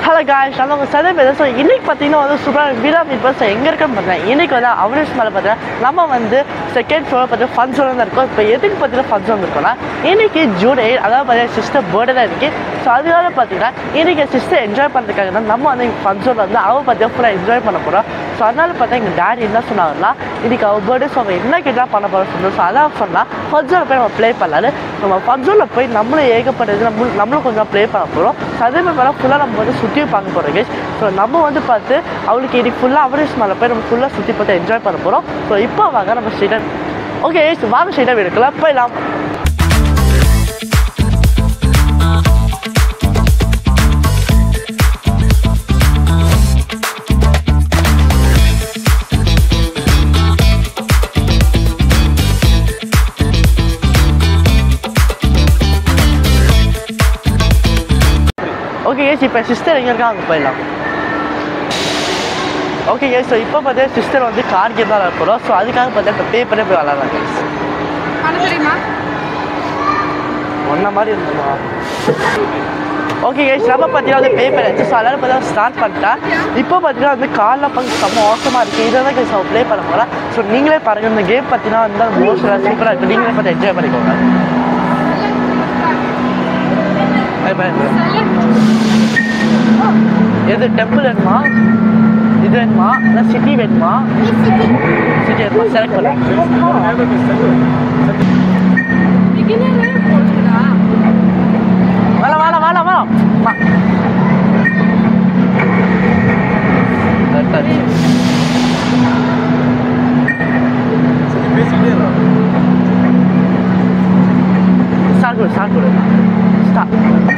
Hello guys, நம்ம சதே பேர். So இன்றைக்கி பார்த்தீங்கன்னா வந்து சூப்பராக வீடா மீட் பஸ் எங்கே இருக்குன்னு பார்த்தீங்கன்னா இன்றைக்கி வந்து அவரேஜ் மேலே பார்த்தீங்கன்னா நம்ம வந்து செகண்ட் ஃப்ளோர் பார்த்தீங்கன்னா ஃபன் ஜோன் தான் இருக்கோம். இப்போ எதுக்கு பார்த்தீங்கன்னா ஃபன் ஜோன் இருக்கோம்னா இன்றைக்கி ஜூன் 8 அதாவது பார்த்தீங்கன்னா சிஸ்டர் பர்த்டே தான் இருக்குது. ஸோ அதனால பார்த்தீங்கன்னா இன்றைக்கி சிஸ்டர் என்ஜாய் பண்ணுறதுக்காக தான் நம்ம வந்து இங்கே ஃபன் ஜோனில் வந்து அவள் பார்த்தீங்கன்னா ஃபுல்லாக என்ஜாய் பண்ண போகிறோம். ஸோ அதனால பார்த்தா எங்கள் டேடி என்ன சொன்னாங்கன்னா இன்றைக்கி அவள் பர்த்டே, ஸோ அவள் என்ன கேட்டால் பண்ண போகிறோம் சொன்னோம். ஸோ அதான் சொன்னால் ஃபன் ஜோனில் போய் நம்ம ப்ளே பண்ணலான்னு நம்ம ஃபன் ஜோனில் போய் நம்மளும் ஏகப்பட்டது நம்மளும் கொஞ்சம் ப்ளே பண்ண போகிறோம். ஸோ அதே மாதிரி ஃபுல்லாக நம்ம வந்து சுற்றி பார்க்க போகிறோம் கேஸ். ஸோ நம்ம வந்து பார்த்து அவளுக்கு இன்னைக்கு ஃபுல்லாக அவரேஜ் மேலே போய் நம்ம ஃபுல்லாக சுற்றி பார்த்து என்ஜாய் பண்ண போகிறோம். ஸோ இப்போ வாங்க நம்ம ஸ்ட்ரெயிட்டாக ஓகே வாங்க ஸ்ட்ரெயிட்டாக எடுக்கலாம் போயிடலாம். ஓகே கேஸ், இப்போ சிஸ்டர் எங்கே இருக்கா அங்கே போயிடலாம். ஓகே கேஸ், ஸோ இப்போ பார்த்தீங்கன்னா சிஸ்டர் வந்து கார் கேம் தான் போகிறோம். ஸோ அதுக்காக பார்த்தா இப்போ பே பண்ணி போய் விளாட்லாம் கேஸ். ஒன்றை மாதிரி இருந்தோமா? ஓகே கேஸ், நம்ம பார்த்தீங்கன்னா வந்து பே பண்ணியாச்சு. ஸோ அதனால் பார்த்தா ஸ்டார்ட் பண்ணிட்டேன். இப்போ பார்த்தீங்கன்னா வந்து காரில் பார்க்க செம்ம மோசமாக இருக்குது. இதை தான் கேஸ் அவள் ப்ளே பண்ண போகிறேன். ஸோ நீங்களே பாருங்கள், இந்த கேம் பார்த்தீங்கன்னா வந்து மோஸ்ட்டாக சூப்பராக இருக்குது. நீங்களே பார்த்து என்ஜாய் பண்ணிக்கோங்க. எது டெம்பிள் வேணுமா, இது வேணுமா, இல்லை சிட்டி வேணுமா? சிட்டி வேணுமா? செலக்ட் பண்ண வேணாம் வேணாம் வேணாம் வேணாம். ஸ்டார்ட் கொடு ஸ்டார்ட் கொடு ஸ்டார்ட்.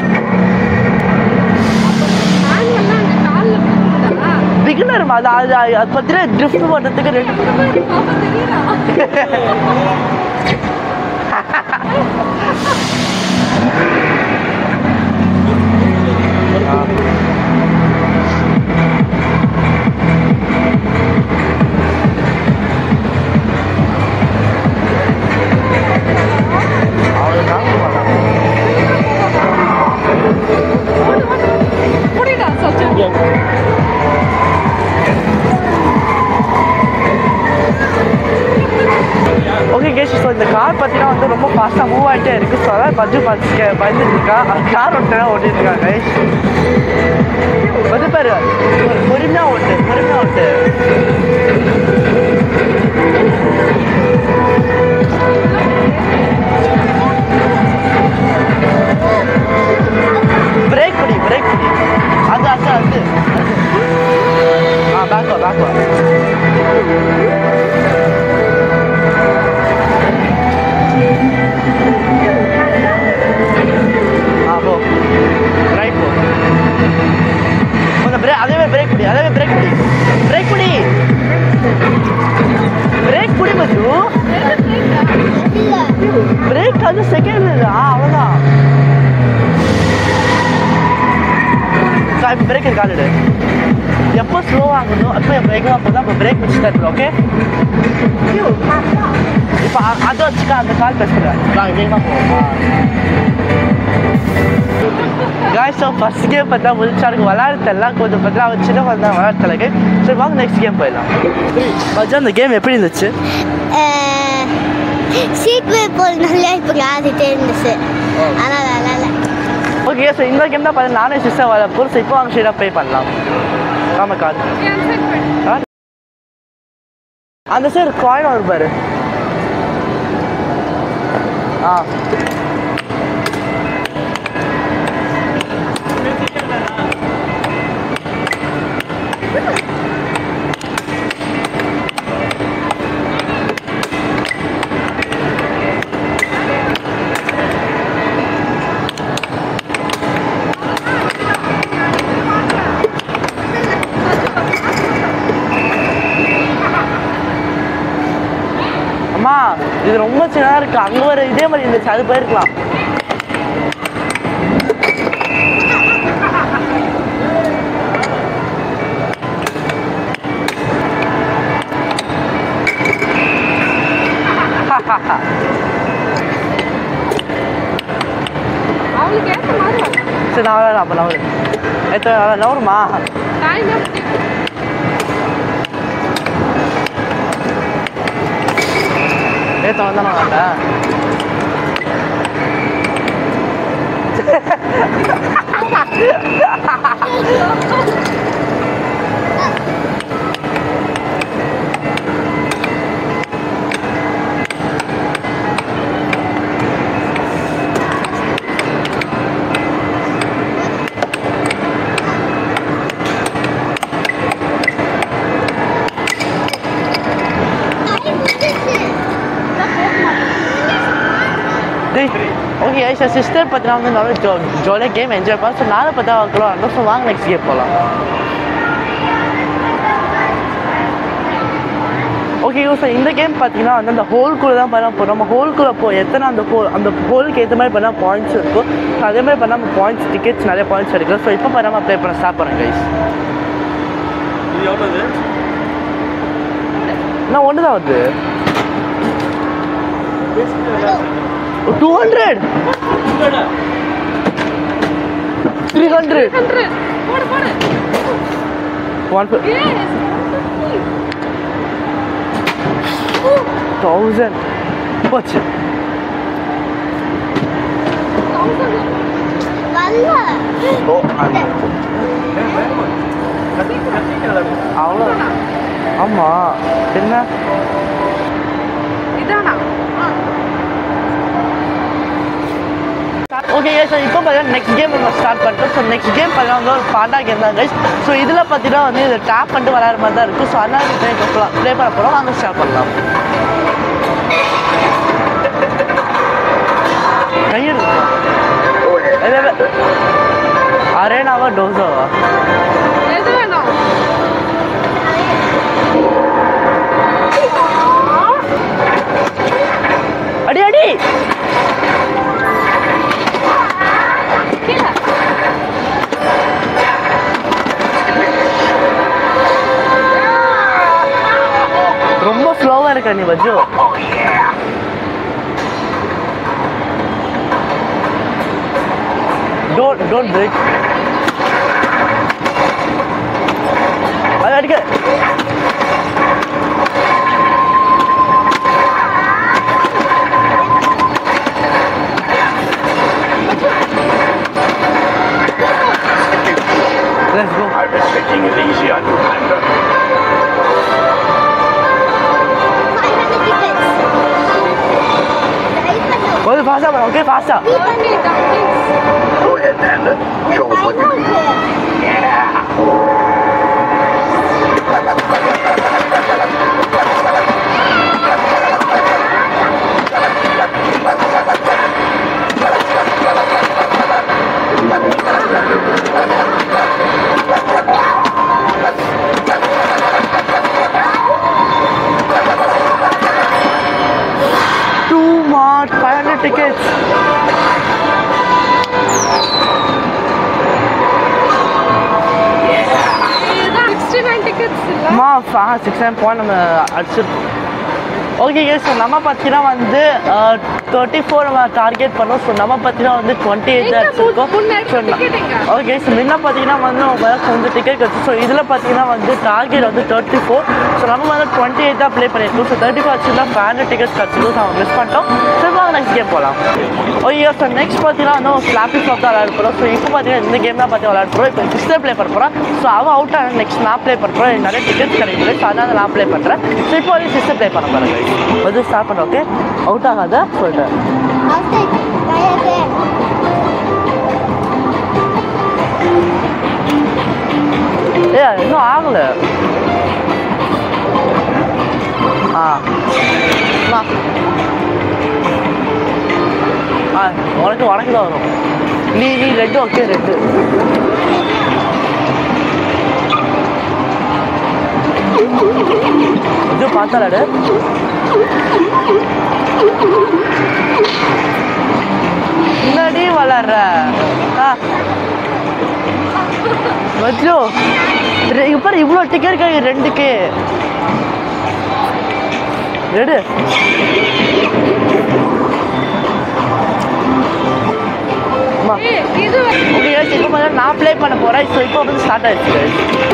பிகினர்மா அது அது அது பார்த்தீங்கன்னா ட்ரிஃப்ட் பண்ணுறதுக்கு ரெண்டு ஓகே கேஸ். ஸோ இந்த கார் பார்த்தீங்கன்னா வந்து ரொம்ப ஃபாஸ்ட்டாக மூவ் ஆகிட்டே இருக்குது. ஸோ அதான் பஜ்ஜு பயந்துட்டு இருக்கா. கார் ஒருத்தர் தான் ஓட்டிட்டு இருக்காங்க கைஸ். வந்து பாரு, பொறுமையாக ஓட்டு பொறுமையாக ஓட்டு. பிரேக் பிடி பிரேக் பிடி. அது அது அது பேக் பேக் போ ரைட் போ. கொஞ்சம் பிரேக், அதே பிரேக் பிடி, அதே பிரேக் பிடி பிரேக் பிடி பிரேக் பிடி மச்சு. பிரேக் அது செகண்ட் இல்லை. அவ்வளோதான். இப்போ பிரேக் காலிடு. எப்போ ஸ்லோவாகணும் அப்போ வேகமாக போதும். அப்போ பிரேக் வச்சு தான் ஓகே. இப்போ அதை வச்சுக்கா, அந்த கால் பேசுகிறேன் வேகமாக போவோம். காய்ஸ், ஃபர்ஸ்ட் கேம் பார்த்தா முடிச்சாருக்கு விளையாடுறதெல்லாம் கொஞ்சம் பார்த்தா அவன் சின்ன குழந்தை விளையாடுறதுக்கு. சரி வாங்க நெக்ஸ்ட் கேம் போயிடலாம். மஜா அந்த கேம் எப்படி இருந்துச்சு? சீட் போல் நல்லா இப்போ ஆடிட்டே இருந்துச்சு. ஆனால் நல்லா ஓகே. ஸோ இந்த கேம் தான் பார்த்தா நானே சிஸ்டர் வர பொருள். இப்போ வாங்க ஸ்ட்ரெயிட்டாக ப்ளே பண்ணலாம். ஆமாம் கார்டு அந்த சைடு காயின் வரும் பாரு. அம்மா இது ரொம்ப சின்னதாக இருக்குது. அங்கே ஒரு இதே மாதிரி இருந்துச்சு, அது போயிருக்கலாம். அவளுக்கு ஏற்ற மாதிரி சரி நான் அப்போ நான் நவருமா ஏத்த வந்தானே வேண்டாம் ஓகே சார் சிஸ்டர் பார்த்தீங்கன்னா வந்து நல்லா ஜாலியாக கேம் என்ஜாய் பண்ணலாம் ஸோ நாளை பார்த்தா வாங்கலாம் ஸோ வாங்க நெக்ஸ்ட் கேம் போகலாம் ஓகே சார் இந்த கேம் பார்த்தீங்கன்னா வந்து அந்த ஹோல்குள்ளே தான் பண்ண போகிறோம் நம்ம ஹோல்குள்ளே எத்தனை அந்த ஹோலுக்கு ஏற்ற மாதிரி பண்ணால் பாயிண்ட்ஸ் இருக்கும் ஸோ அதே மாதிரி பண்ணால் நம்ம பாயிண்ட்ஸ் டிக்கெட்ஸ் நிறைய பாயிண்ட்ஸ் எடுக்கலாம் ஸோ இப்போ பண்ணாமல் அப்ளை பண்ண ஸ்டார்ட் பண்ணுறேன் கைஸ் நான் ஒன்று தான் வருது 200 300 1000 போச்சு அவ்வளோ ஆமாம் என்ன இதானா ஓகே சார் இப்போ பார்த்தீங்கன்னா நெக்ஸ்ட் கேம் நம்ம ஸ்டார்ட் பண்ணிட்டோம் ஸோ நெக்ஸ்ட் கேம் பார்த்தீங்கன்னா வந்து ஒரு பாண்டா கேம் தான் கைஸ் ஸோ இதில் பார்த்தீங்கன்னா வந்து இதை டேப் பண்ணிட்டு விளையாடுற மாதிரி தான் இருக்கும் ஸோ அதனால் ப்ளே பண்ண போகிறோம் வாங்க ஸ்டார்ட் பண்ணலாம் கையெடுக்கும் அரேனாவா டோஸாவா எது வேணும் அடி அடி ரொம்ப ஸ்லோவா இருக்கா நீ பஜ்ஜு don't break அது அடிக்க let's go I was taking it easy on you, Panda. கொஞ்சம் ஃபாஸ்டா பண்ணு ஓகே ஃபாஸ்டா Go ahead, Panda. Show us what you can do. Yeah. Two more 500 tickets. அம்மா 69 பாயிண்ட் நம்ம அடிச்சிருக்கோம் ஓகே ஸோ நம்ம பார்த்தீங்கன்னா வந்து 34 நம்ம டார்கெட் பண்ணோம் ஸோ நம்ம பார்த்தீங்கன்னா வந்து 28 தான் அடிச்சிருக்கோம் ஓகே ஸோ முன்ன பார்த்தீங்கன்னா வந்து கொஞ்சம் டிக்கெட் கிடச்சி ஸோ இதில் பார்த்தீங்கன்னா வந்து டார்கெட் வந்து 34 ஸோ நம்ம வந்து 28 தான் ப்ளே பண்ணியிருக்கோம் ஸோ 34 வச்சுருந்தா 500 டிக்கெட்ஸ் கிடச்சிருக்கோம் ஸோ நம்ம மிஸ் பண்ணிட்டோம் ஸோ வாங்க நெக்ஸ்ட் கேம் போகலாம் ஓகே ஸோ நெக்ஸ்ட் பார்த்தீங்கன்னா வந்து ஸ்லாப்பி ஸ்லாப் தான் விளையாட போகிறோம் ஸோ இப்போ பார்த்தீங்கன்னா இந்த கேம் தான் பார்த்து விளையாட போகிறோம் இப்போ சிஸ்டர் ப்ளே பண்ண போகிறோம் ஸோ அவன் அவுட் ஆன நெக்ஸ்ட் நான் ப்ளே பண்ண போகிறேன் நிறைய டிக்கெட்ஸ் கிடைக்குது ஸோ அதனால் நான் ப்ளே பண்ணுறேன் ஸோ இப்போ வந்து சிஸ்டர் ப்ளே பண்ண போகிறேன் வந்து ஸ்டார்ட் பண்ண ஓகே அவுட் ஆகாத சொல்லிட்டேன் ஏ இன்னும் ஆகலை உனக்கு உனக்கு தான் வரும் நீ ரெட்டு ஓகே ரெட்டு இது பார்த்தாலாடு முன்னாடி வளர்ற வச்சோ இப்போ இவ்வளோ டிக்கெட் கிடையாது ரெண்டுக்கு எடு ஆமா இது ஓகே गाइस இப்போ வந்து நான் ப்ளே பண்ண போறேன் சோ இப்போ வந்து ஸ்டார்ட் ஆயிடுச்சு गाइस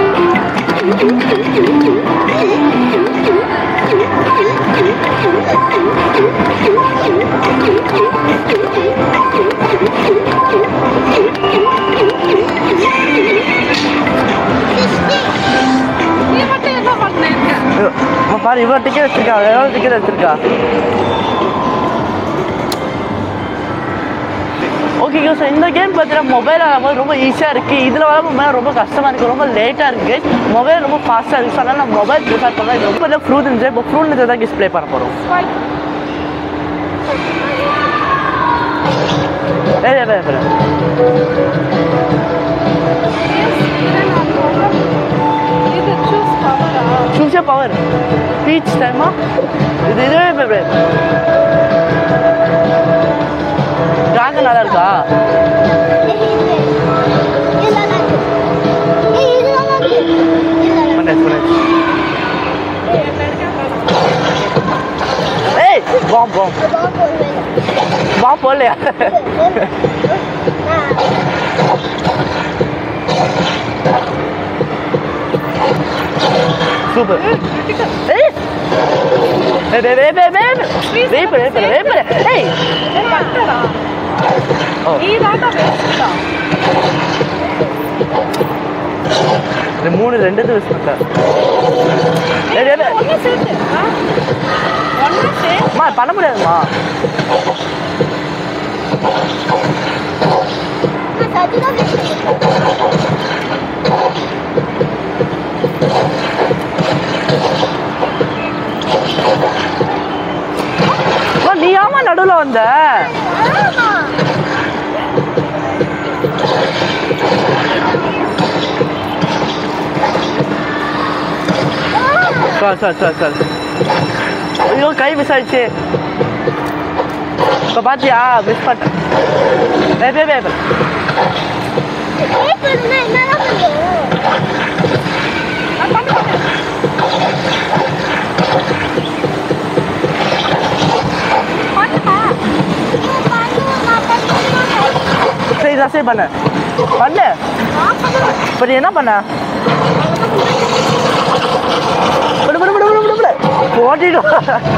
நீ மட்டும் என்ன பண்ணீங்க பாரு இவ்வளோ டிக்கெட் வச்சிருக்கா எவ்வளோ டிக்கெட் வச்சிருக்கா ஓகே ஸோ இந்த கேம் பார்த்தீங்கன்னா மொபைல் ஆகும்போது ரொம்ப ஈஸியாக இருக்குது இதில் வர மொபைல் ரொம்ப கஷ்டமாக இருக்குது ரொம்ப லேட்டாக இருக்குது மொபைல் ரொம்ப ஃபாஸ்ட்டாக இருக்குது ஸோ அதனால் நான் மொபைல் ப்ரிஃபர் பண்ணலாம் இது ரொம்ப ஃப்ரூட் இருந்துச்சு இப்போ ஃப்ரூட் இருந்தது தான் டிஸ்பிளே பண்ண போகிறோம் சூஸ் பவர் பீச் டைமா இது இதுவே டிராகன் நல்லா இருக்கா ஏய் பாம் போடலையா சூப்பர் ஏய் மூணு ரெண்டு யூஸ் பண்ணிட்டேன் பண்ண முடியாதுமா நீ ஆமா நடுவில் வந்த சார் ஐயோ கை மிஸ் ஆயிடுச்சு இப்போ பாத்தியா மிஸ் பண்ணிட்டேன் சரி தான் சரி பண்ண இப்போ நீ என்ன பண்ண போட்டிடும்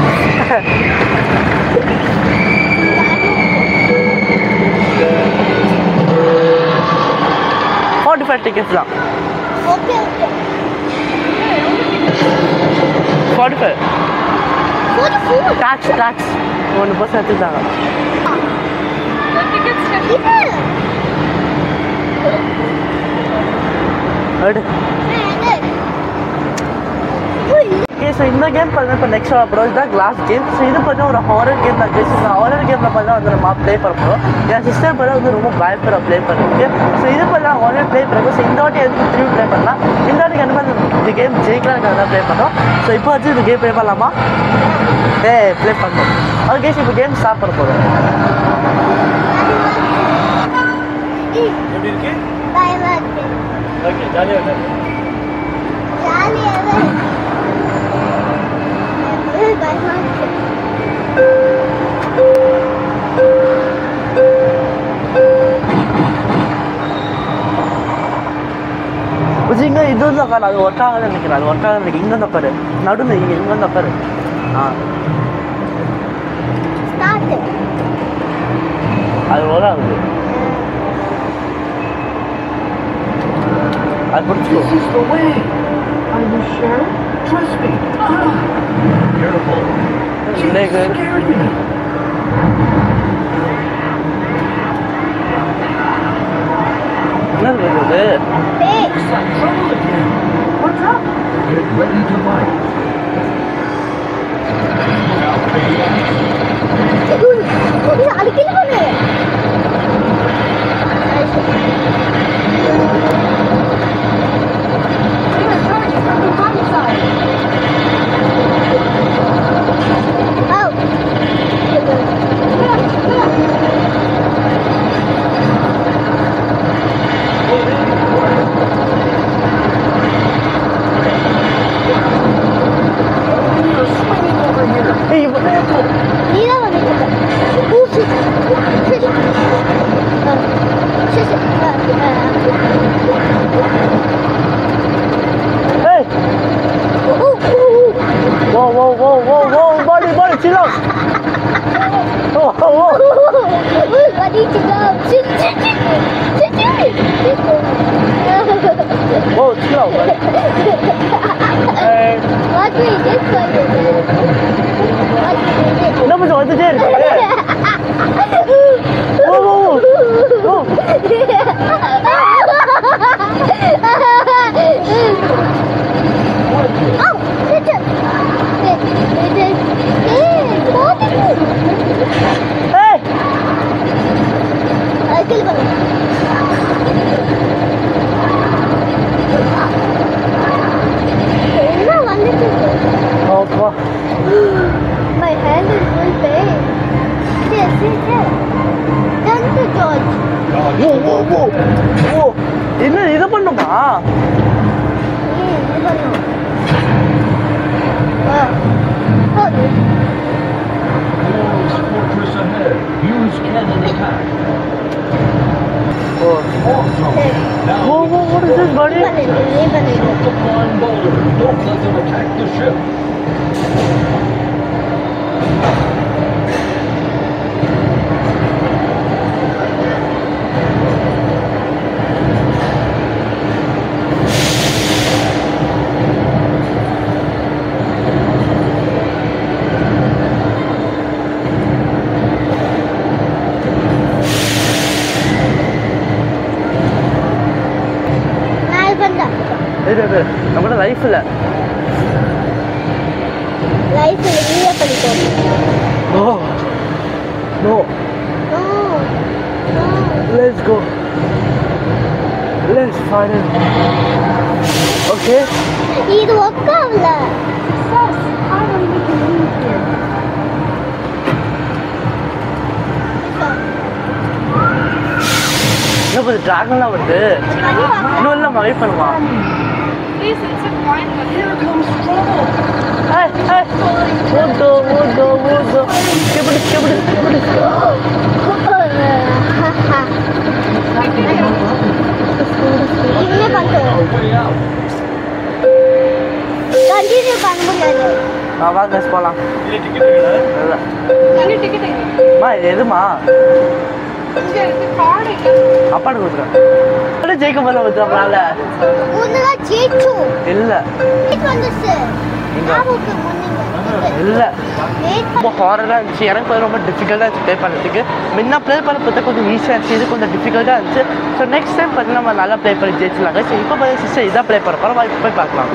45 tickets தான் 45 டாக்ஸ் 1% எடுத்துட்டாங்க ஸோ இந்த கேம் பார்த்தீங்கன்னா இப்போ நெக்ஸ்ட் அப்புறம் இதுதான் கிளாஸ் கேம் ஸோ இது பார்த்தீங்கன்னா ஒரு ஹாரர் கேம் தான் கேஸ் இந்த ஹாரர் கேமில் பார்த்தா வந்து நம்ம ப்ளே பண்ண போகிறோம் என் சிஸ்டர் பார்த்தா வந்து ரொம்ப பயப்படுற ப்ளே பண்ணுறதுக்கு ஸோ இது பார்த்தா ஆல்ரெடி ப்ளே பண்ணுறோம் ஸோ இந்த வாட்டி எதுக்கு திரும்பி ப்ளே பண்ணலாம் இந்த வாட்டி கண்டிப்பாக இந்த கேம் ஜெயிக்கலாம்னு தான் ப்ளே பண்ணுறோம் ஸோ இப்போ வச்சு இந்த கேம் ப்ளே பண்ணலாமா ப்ளே பண்ணோம் ஓகே இப்போ கேம் ஸ்டார்ட் பண்ண போகிறோம் எப்படி இருக்கு ஓகே ஜாலியாக இங்கே இது வந்து உட்காரு அது ஒர்க் ஆகாது நினைக்கிறேன் அது ஒர்க் ஆகாது நினைக்கிறேன் இங்கே வந்து உட்காரு நடுவில் இங்கே இங்கே வந்து உட்காரு அது ஒர்க் ஆகுது அது பிடிச்சிக்கோ என்னது வருது Get ready to fight. go. What we did for you? What we did? No, but what did you do? Whoa, whoa, Hey! Oh, wow. My hand is full pain. Here. Done to George. Whoa. இது பண்ணுமா? இது பண்ணும். Hold it. Fortress ahead. Use cannon attack. Awesome. Now Whoa, what is this, buddy? the flying boulder. Don't let them attack the ship. இது நம்மளோட லைஃப்ல நீயே பண்ணிக்கோ. No. No. Let's go. Let's find it. Okay. இது work ஆகல. என்ன கொஞ்சம் டிராகன்லாம் வருது. இன்னும் இல்லை வெயிட் பண்ணுமா? Please, it's a fine one. Here comes trouble. Hey. Wood. Kibudi. என்ன பண்றோம்? Way out. கண்டினியூ பண்ண முடியாது. வா கைஸ் போலாம். இல்ல. Any ticket? மா இது எதுமா? இங்க இருக்கு கார்டு. அப்பாடு கொடுக்குறேன். ஜெயிக்க போல வச்சுறால. உன்னதா ஜெயிச்சு. இல்ல. இது வந்துச்சு. நாவுக்கு முன்னிங்க. இல்ல. ரொம்ப ஹாரராக இருந்துச்சு. எனக்கு ரொம்ப டிஃபிகல்ட்டாக இருந்துச்சு ப்ளே பண்ணுறதுக்கு. முன்ன ப்ளே பண்ண பார்த்தா கொஞ்சம் ஈஸியாக இருந்துச்சு. இது கொஞ்சம் டிஃபிகல்ட்டாக இருந்துச்சு. ஸோ நெக்ஸ்ட் டைம் பார்த்தீங்கன்னா நம்ம நல்லா ப்ளே பண்ணி ஜெயிச்சிடலாங்க. ஸோ இப்போ பார்த்தா சிஸ்டர் இதான் ப்ளே பண்ண போகிறோம். இப்போ போய் பார்க்கலாம்.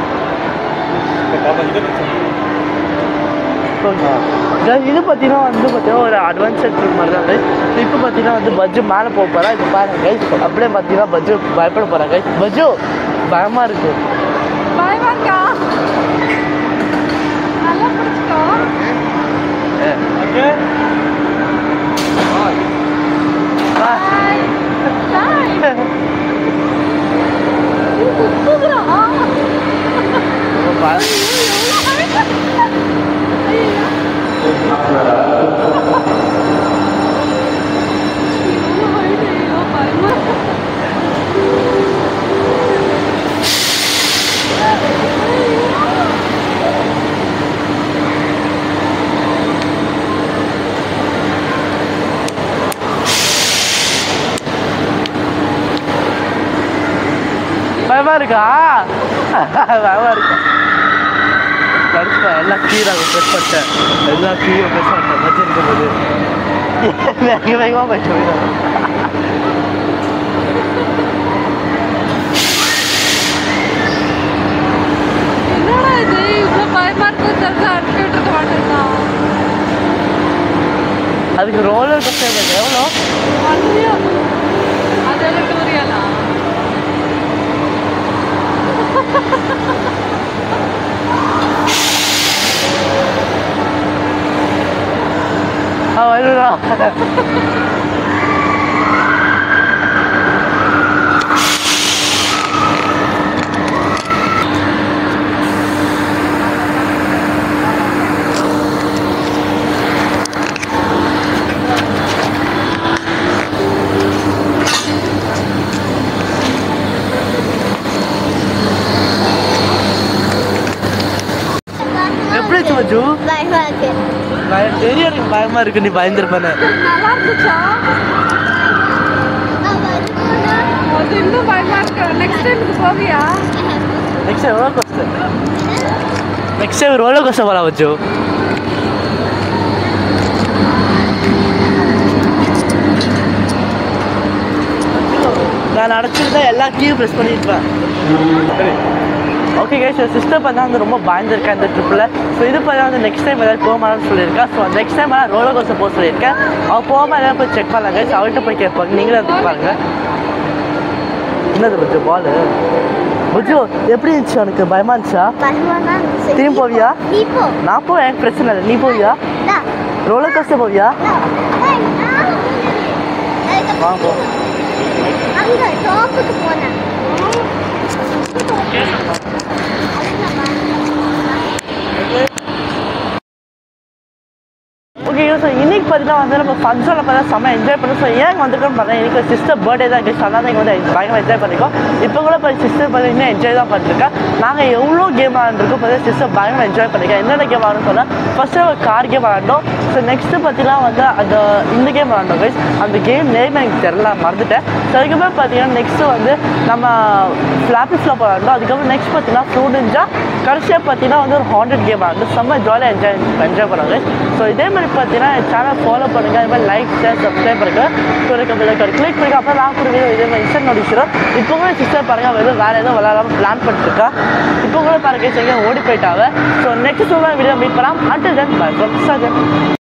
இது பார்த்தீங்கன்னா ஒரு அட்வான்ஸ்ட் ட்ரிக் மாதிரி தான். இப்போ பார்த்தீங்கன்னா பஜ்ஜு மேலே போக போகிறா. இப்போ பாருங்க கைஸ். அப்படியே பார்த்தீங்கன்னா பஜ்ஜு பயப்பட போகிறாங்க. பஜ்ஜு பயமாக இருக்கு. பயமாக்கா நல்லா பிடிச்சிக்கோ. Okay bye. பயமா இருக்கா? பயமா இருக்கா? படிச்சுப்பா எல்லாம் கீழாக ப்ரெஸ் பண்ணிட்டேன். எல்லாம் கீழே ப்ரெஸ் பண்ணிட்டேன். பஜ்ஜி இருக்கும்போது வேகமாக போய் சொல்லிடுறேன். என்னடா இது இவ்வளோ பயமா இருக்கும் தெரிஞ்சு அனுப்பிட்டு இருக்க மாட்டேன்னா. அதுக்கு ரோலர் கோஸ்டர் எவ்வளோ? அதெல்லாம் டூரியாலா? வருடா. எப்படி மஜு? பயமா இருக்கு. தெரியும் எனக்கு பயமா இருக்கு. நீ பயந்துருப்பானே. நல்லா இருந்துச்சா? அது இன்னும் பயமா இருக்கு. நெக்ஸ்ட் டைம் இது போவியா? Next roller coaster. Next roller coaster போகலாம் வச்சு. நான் அடைச்சிருந்தா எல்லா கீயும் ப்ரெஸ் பண்ணியிருப்பேன். ஓகே கைஸ், சிஸ்டர் பார்த்தா வந்து ரொம்ப பயந்துருக்கேன் இந்த ட்ரிப்பில். ஸோ இது பார்த்தா வந்து நெக்ஸ்ட் டைம் ஏதாவது போகமான்னு சொல்லியிருக்கேன். So next time roller coaster போக சொல்லியிருக்கேன். அவள் போகாமல் ஏதாவது போய் செக் பண்ணலாம் கைஸ். அவள்கிட்ட போய் கேட்பாங்க, நீங்களும் எடுத்து பாருங்க. என்னது புஜு பால்? புஜு எப்படி இருந்துச்சு? உனக்கு பயமா இருந்துச்சா? திரும்பி போவியா? நான் போவேன், எனக்கு பிரச்சனை இல்லை. நீ போவியா? ரோலர் கோஸ்டர் போவியா? வாங்க. ஓகே, ஸோ இன்னைக்கு பார்த்தீங்கன்னா வந்து நம்ம ஃபங்க்ஷனில் பார்த்தா செம்ம என்ஜாய் பண்ணோம். ஸோ ஏன் வந்துருக்கோன்னு பார்த்தா எனக்கு சிஸ்டர் பர்த்டே தான் இருக்குது. அதனால் இங்கே வந்து பயங்கர என்ஜாய் பண்ணிக்கோம். இப்போ கூட இப்போ சிஸ்டர் பார்த்தா இன்னும் என்ஜாய் தான் பண்ணிருக்கேன். நாங்கள் எவ்வளோ கேம் ஆடிருக்கோம் பார்த்தா சிஸ்டர் பயங்கர என்ஜாய் பண்ணிருக்கேன். என்னென்ன கேம் ஆடணும்னு சொன்னால் ஃபஸ்ட்டு ஒரு கார் கேம் ஆடினோம். ஸோ நெக்ஸ்ட்டு பார்த்தீங்கன்னா வந்து இந்த கேம் ஆடினோம் கைஸ். அந்த கேம் நேம் எனக்கு தெரியல, மறந்துட்டேன். ஸோ அதுக்கப்புறம் பார்த்தீங்கன்னா நெக்ஸ்ட்டு வந்து நம்ம ஃப்ளாப்பிஸ்லாம் போராடணும். அதுக்கப்புறம் நெக்ஸ்ட் பார்த்தீங்கன்னா ஃப்ளூட் இருந்துச்சா. கடைசியாக பார்த்தீங்கன்னா வந்து ஒரு ஹாண்டட் கேம் ஆடணும். செம்ம ஜாலியாக என்ஜாய் பண்ணுவாங்க. ஸோ இதே மாதிரி பார்த்தீங்கன்னா சேனல் ஃபாலோ பண்ணுங்கள். இது மாதிரி லைக் ஷேர் சப்ஸ்கிரைப் பண்ணுங்கள். ஸோ எனக்கு கிளிக் பண்ணுங்க. அப்போ நான் கூட இதே மாதிரி இன்ஸ்டன்ட் நோட்டிஃபிகேஷன். இப்போ கூட சிஸ்டர் பாருங்கள், வேறு எதுவும் விளையாடாமல் பிளான் பண்ணிட்டுருக்கா. இப்போ கூட பாருங்க, ஓடி போயிட்டாங்க. ஸோ நெக்ஸ்ட் வீடியோ மீட் பண்ணலாம். Until then bye from Sajan.